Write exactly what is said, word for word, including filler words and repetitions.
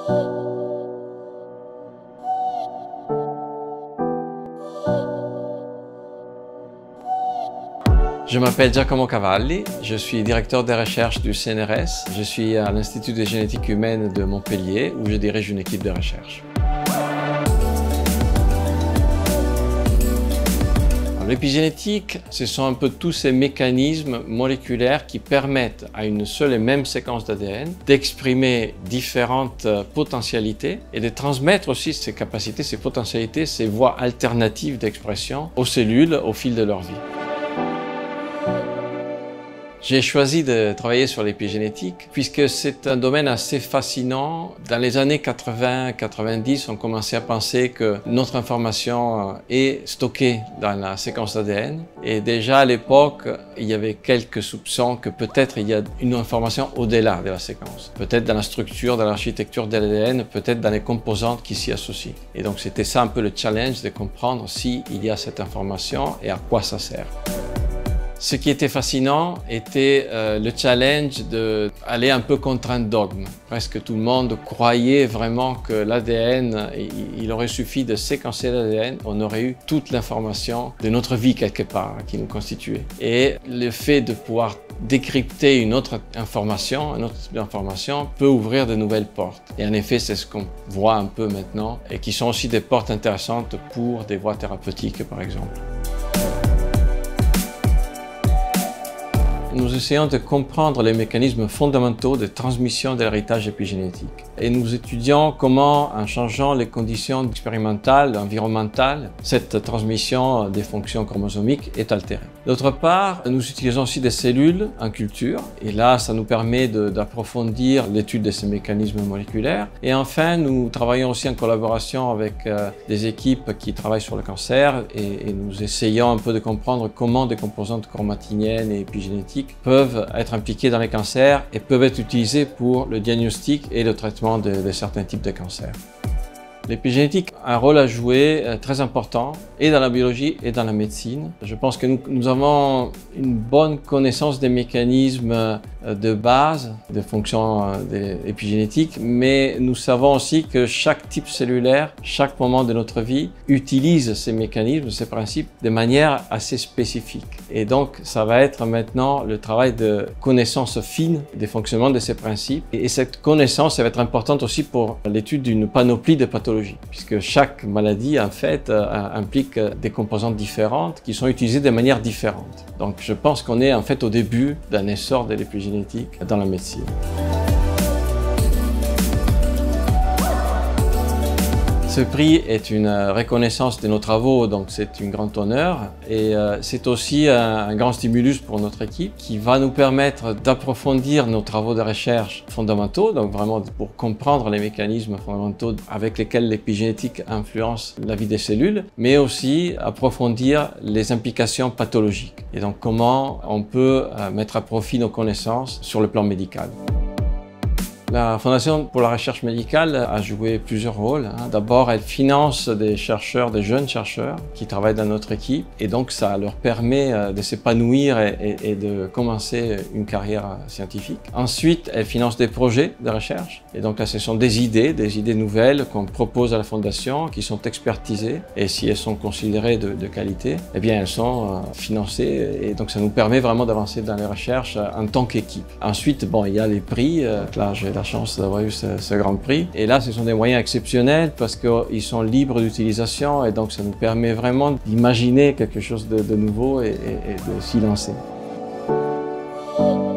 Je m'appelle Giacomo Cavalli, je suis directeur des recherches du C N R S. Je suis à l'Institut de génétique humaine de Montpellier où je dirige une équipe de recherche. L'épigénétique, ce sont un peu tous ces mécanismes moléculaires qui permettent à une seule et même séquence d'A D N d'exprimer différentes potentialités et de transmettre aussi ces capacités, ces potentialités, ces voies alternatives d'expression aux cellules au fil de leur vie. J'ai choisi de travailler sur l'épigénétique puisque c'est un domaine assez fascinant. Dans les années quatre-vingt quatre-vingt-dix, on commençait à penser que notre information est stockée dans la séquence d'A D N. Et déjà à l'époque, il y avait quelques soupçons que peut-être il y a une information au-delà de la séquence. Peut-être dans la structure, dans l'architecture de l'A D N, peut-être dans les composantes qui s'y associent. Et donc c'était ça un peu le challenge de comprendre s'il y a cette information et à quoi ça sert. Ce qui était fascinant était euh, le challenge d'aller un peu contre un dogme. Presque tout le monde croyait vraiment que l'A D N, il, il aurait suffi de séquencer l'A D N, on aurait eu toute l'information de notre vie quelque part qui nous constituait. Et le fait de pouvoir décrypter une autre information, un autre type d'information, peut ouvrir de nouvelles portes. Et en effet, c'est ce qu'on voit un peu maintenant et qui sont aussi des portes intéressantes pour des voies thérapeutiques, par exemple. Nous essayons de comprendre les mécanismes fondamentaux de transmission de l'héritage épigénétique. Et nous étudions comment, en changeant les conditions expérimentales, environnementales, cette transmission des fonctions chromosomiques est altérée. D'autre part, nous utilisons aussi des cellules en culture. Et là, ça nous permet d'approfondir l'étude de ces mécanismes moléculaires. Et enfin, nous travaillons aussi en collaboration avec euh, des équipes qui travaillent sur le cancer. Et, et nous essayons un peu de comprendre comment des composantes chromatiniennes et épigénétiques peuvent être impliqués dans les cancers et peuvent être utilisés pour le diagnostic et le traitement de, de certains types de cancers. L'épigénétique a un rôle à jouer très important et dans la biologie et dans la médecine. Je pense que nous, nous avons une bonne connaissance des mécanismes de base, des fonctions épigénétiques, mais nous savons aussi que chaque type cellulaire, chaque moment de notre vie, utilise ces mécanismes, ces principes de manière assez spécifique. Et donc, ça va être maintenant le travail de connaissance fine des fonctionnements de ces principes. Et cette connaissance, elle va être importante aussi pour l'étude d'une panoplie de pathologies, puisque chaque maladie, en fait, euh, implique des composantes différentes qui sont utilisées de manière différente. Donc, je pense qu'on est en fait au début d'un essor de l'épigénétique dans la médecine. Ce prix est une reconnaissance de nos travaux, donc c'est un grand honneur et euh, c'est aussi un, un grand stimulus pour notre équipe qui va nous permettre d'approfondir nos travaux de recherche fondamentaux, donc vraiment pour comprendre les mécanismes fondamentaux avec lesquels l'épigénétique influence la vie des cellules, mais aussi approfondir les implications pathologiques et donc comment on peut euh, mettre à profit nos connaissances sur le plan médical. La Fondation pour la recherche médicale a joué plusieurs rôles. D'abord, elle finance des chercheurs, des jeunes chercheurs qui travaillent dans notre équipe et donc ça leur permet de s'épanouir et, et, et de commencer une carrière scientifique. Ensuite, elle finance des projets de recherche et donc là, ce sont des idées, des idées nouvelles qu'on propose à la Fondation qui sont expertisées et si elles sont considérées de, de qualité, eh bien elles sont financées et donc ça nous permet vraiment d'avancer dans les recherches en tant qu'équipe. Ensuite, bon, il y a les prix. Là, j'ai la chance d'avoir eu ce, ce grand prix. Et là, ce sont des moyens exceptionnels parce qu'ils sont libres d'utilisation et donc ça nous permet vraiment d'imaginer quelque chose de, de nouveau et, et, et de s'y lancer.